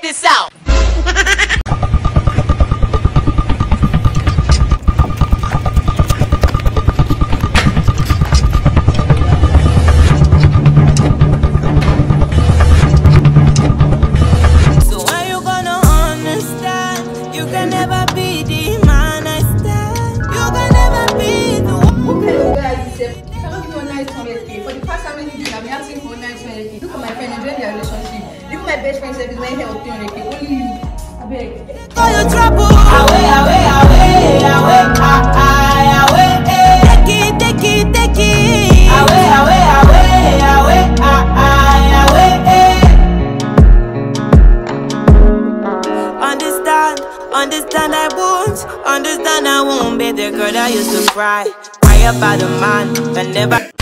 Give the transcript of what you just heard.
this out. For the past how many days I've been asking for 900k. Look at my friend enjoying their relationship. Even my best friend said it's very healthy 300k. Only you. I beg. For your trouble. Away, away, away, away, away. Take it. Away, away, away, away, away. Understand I won't be the girl that used to cry about a man that never.